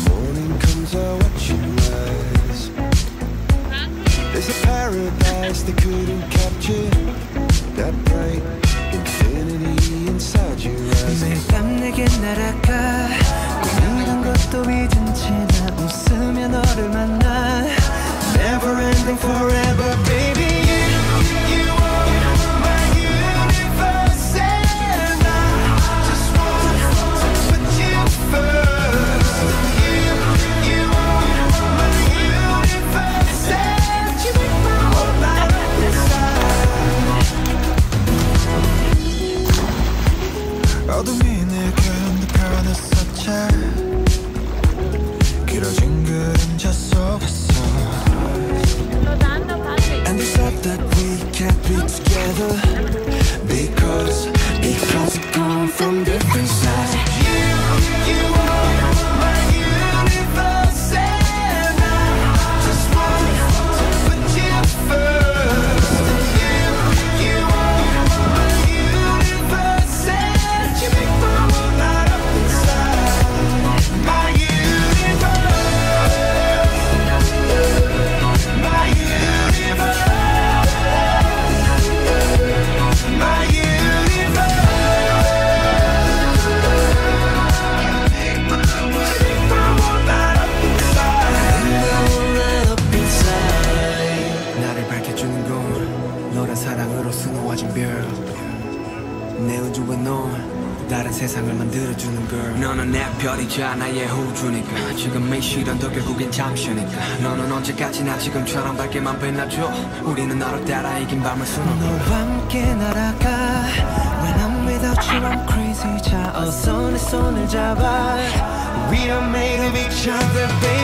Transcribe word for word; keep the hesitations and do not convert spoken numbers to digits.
morning comes, I watch you rise. There's a paradise they couldn't capture, that bright infinity inside your eyes. 매일 밤 내게 날아가 꿈이란 것도 잊은 채 나 웃으며 너를 만나. Never ending forever baby. 어둠이 내게 펴냈었지. 길어진 그림자 속에서 And they said that we can't be together Because, because we come from different sides. You, you are my universe and I just want to put you first. You, you are my universe and you make my world light up inside. My universe, my universe, my universe. Make my world light up inside. Light up inside. 나를 밝혀주는 건 너란 사랑으로 수놓아진 별. 내 우주와 넌 다른 세상을 만들어주는 girl. 너는 내 별이자 나의 호주니까 지금의 시련도 결국엔 잠시니까. 너는 언제까지나 지금처럼 밝게만 빛나줘. 우리는 너를 따라 이긴 밤을 수놓고 너와 함께 날아가. When I'm without you I'm crazy. 자 어서 내 손을 잡아. We are made of each other baby.